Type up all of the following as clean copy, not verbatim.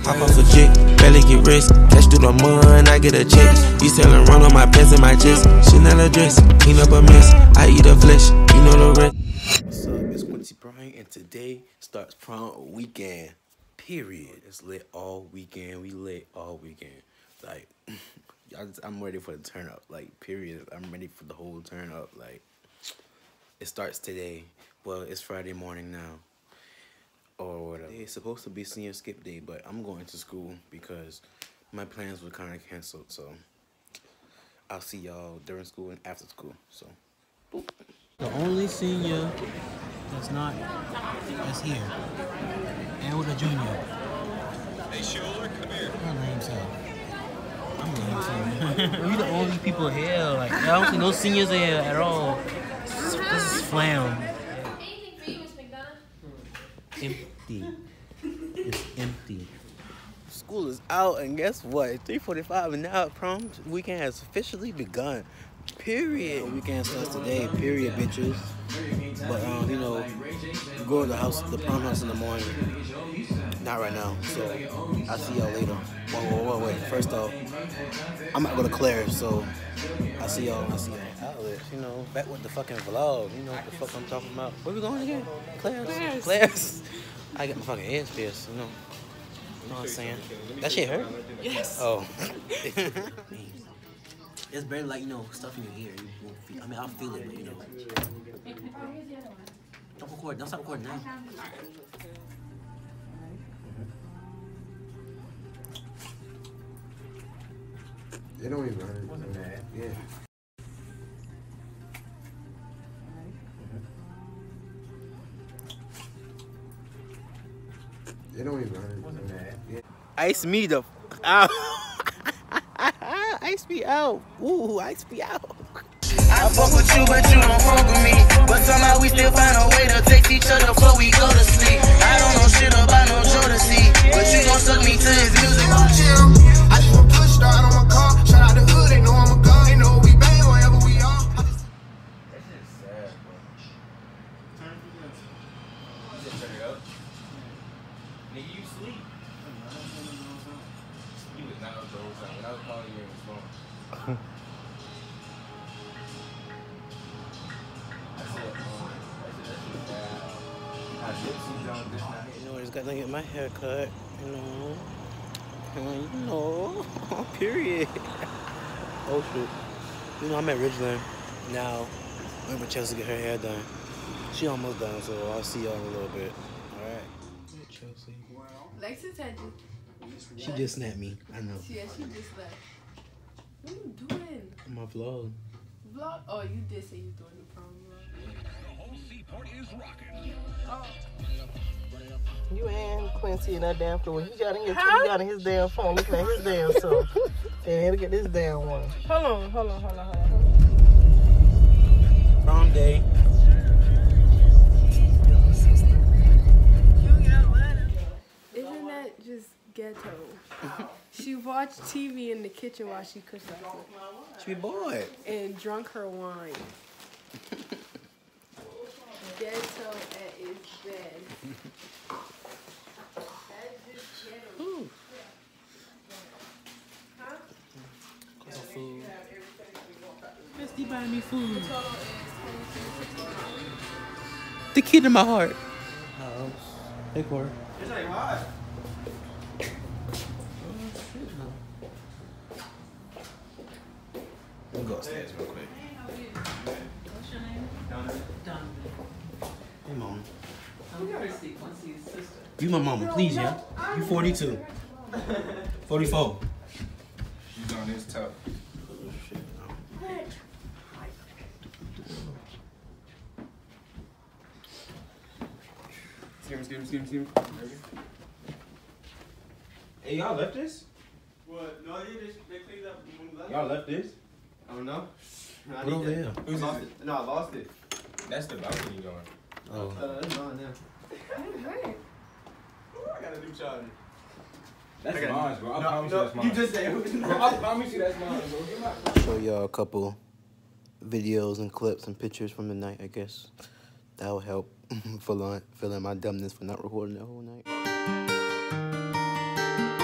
Hop off a chick, barely get rich. Cash through the mud, I get a check. You selling run on my pants and my chest. Chanel dress, clean up a mess. I eat a flesh, you know the rest. What's up, it's Quincy Bryant, and today starts prom weekend. Period. It's lit all weekend. We lit all weekend. Like, I'm ready for the turn up. Like, period. I'm ready for the whole turn up. Like, it starts today. Well, it's Friday morning now. Or whatever. It's supposed to be senior skip day, but I'm going to school because my plans were kind of canceled. So I'll see y'all during school and after school. So boop. The only senior that's here, and with a junior. Hey, Schuler, come here. My name's I'm lame too. We the only people here. Like, I don't see no seniors here at all. This is flam. Anything for you, Miss McDonough? Empty. It's empty. School is out, and guess what? It's 3:45, and now prom weekend has officially begun. Period. Weekend starts today. Period, bitches. But you know, we go to the prom house in the morning. Not right now. So I'll see y'all later. Wait. First off, I'm not going to Claire's, so I'll see y'all when I see y'all. Outlets, you know, back with the fucking vlog. You know what the fuck I'm talking about. Where we going again? Claire's. I got my fucking ears pierced, you know. You know what I'm saying? That shit hurt? Yes. Oh. It's barely like, you know, stuff in your ear. You won't feel, I mean, I'll feel it, but you know. Don't record. Don't stop recording now. It don't even hurt. Wasn't bad. Yeah. It don't even hurt. Wasn't bad. Yeah. Ice me the out. Ice me out. Ooh, ice me out. I fuck with you, but you don't fuck with me. But somehow we still find a way to text each other before we go to sleep. I don't know shit about no Jodeci, but you gon' suck me to his music. I just want push start on my car. Shout out the hood, they know I'm a gun. They know we bang wherever we are. That shit's sad, bro. Turn it up. You just turn it up. Nigga, you sleep. You was not up the whole time. When I was calling you in the phone. You know, I just got to get my hair cut. You know, period. Oh shoot. You know, I'm at Ridgeland now. I'm with Chelsea to get her hair done. She almost done, so I'll see y'all in a little bit. All right. Chelsea. Lexus had She just snapped me. I know. Yeah, she just left. What are you doing? My vlog. Vlog? Oh, you did say you doing the prom vlog. The whole seaport is rocking. Oh. You and Quincy and that damn fool. He got in here, he got in his damn phone looking at his damn self. And he'll get this damn one. Hold on. Prom day. Isn't that just ghetto? She watched TV in the kitchen while she cooked something. She be bored. And drunk her wine. Ghetto at its best. That's just ghetto. Ooh. Huh? Some food. Misty buying me food. The kid in my heart. House. Hey, Corey. It's like hot. We'll go upstairs real quick. What's your name? Donovan. Hey, Mom. I'm Christy, Quincy's sister. You my mama, please, yeah? You 42. 44. She's on this tough. See him. Hey, y'all left this? What? No, they cleaned up. Y'all left this? I don't know. What over there? No, I lost it. That's the balcony going. Oh. It's mine now. I got a new charger. That's mine, bro. I promise you that's mine. You just said Bro, I promise you that's mine, bro. Get my... Show y'all a couple videos and clips and pictures from the night, I guess. That'll help fill in my dumbness for not recording the whole night.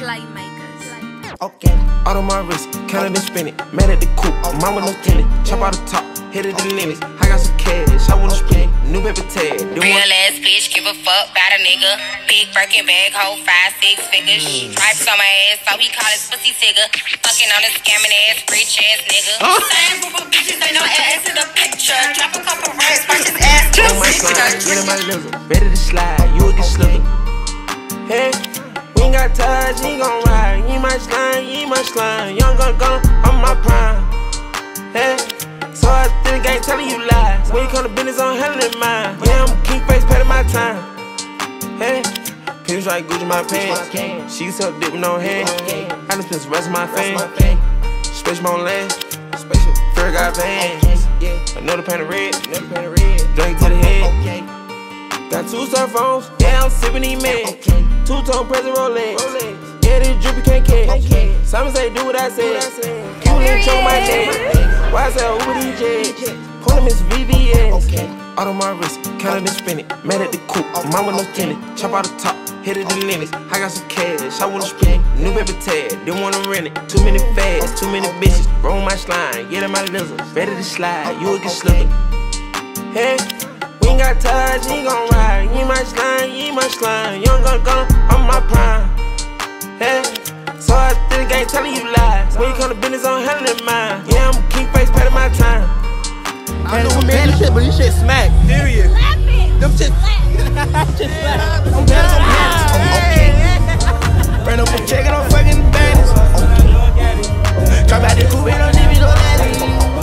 Playmakers. Okay, out of my wrist, kinda been spinning. Mad at the coupe, mama no tenant. Chop out the top, hit it the limits. I got some cash, I wanna spend it. New paper tag. Real ass bitch, give a fuck about a nigga. Big Birkin bag, hold 5-6 figures. Stripes on my ass, so he call his pussy tigger. Fucking on a scamming ass, rich ass nigga. Same group of bitches, they know ass in the picture. Drop a couple racks, purchase ass. On my slide, get in my liver. Ready to slide, you will get slipping. Hey, we ain't got touch, he gon' ride. You ain't my slime, you ain't my slime. Young gun, I'm my prime. Hey, so I think I ain't telling you lies. When you come to business, I'm handling mine. Yeah, I'm king face, paying my time. Hey, pins like Gucci my pants. She suck dick with no hand. I done spent the rest of my fame. Space my own land. Fur got vans. Another pan of red. Drink to the head. Got 2 cell phones. Yeah, I'm sipping these meds. 2-tone present Rolex. Yeah, this drippy can't catch. Simon say do what I said. You didn't choke my neck. Why I say Uber these jets? Pull him his VVS. Out of my wrist, kinda been spinning. Mad at the coupe, mama no tenant. Chop out the top, hit it the limits. I got some cash, I wanna spend it. New paper tag, didn't wanna rent it. Too many fads, too many bitches. Roll my slime, get in my lizard. Ready to slide, you will get slipping. Hey, we ain't got touch, he gon' ride. You ain't my slime, you ain't my slime. Young gun, I'm my prime. Hey, so I think I ain't telling you lies. When you come to business, I'm handling mine. Yeah, I'm king face, paying my time. I know who made this shit, but this shit smack. Period. Them shit. I'm okay. Ran up a check and I'm fucking baddies. Drop out the coupe and don't leave me no daddy.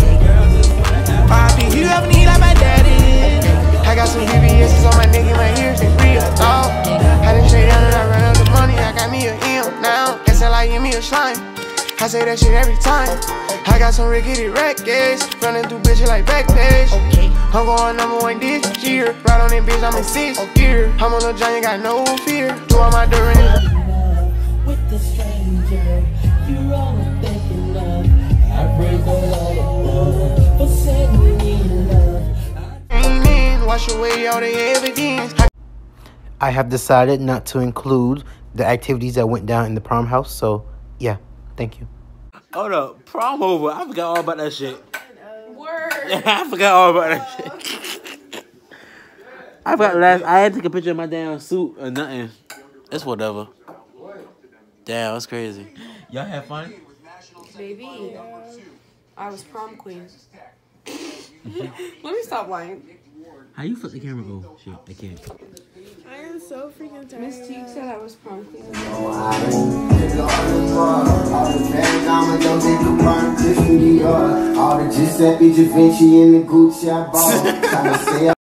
RIP, you ever need like my daddy. I got some VVS's on my neck and my ears, they real dog. I done straight down and I ran up the money, I got me a M now. SLI give me a slime. I say that shit every time. I got some rickety records, running through bitches like Backpage. I'm going #1 this year. Right on that bitch, I'm in 6th gear. I'm on a giant, got no fear. Do all my dirt with the stranger, you're all I'm thinking of. I break all for sending me love. Amen. Wash away all the evidence. I have decided not to include the activities that went down in the prom house, so yeah, thank you. Hold up, prom over. I forgot all about that shit. Word. I forgot all about that shit. I forgot I had to take a picture of my damn suit or nothing. It's whatever. Damn, that's crazy. Y'all have fun? Baby, I was prom queen. Let me stop lying. How you flip the camera? Oh, shit, I can't. I am so freaking tired. Miss Teague said I was prom queen. All the Giuseppe, Givenchy, and the Gucci I bought.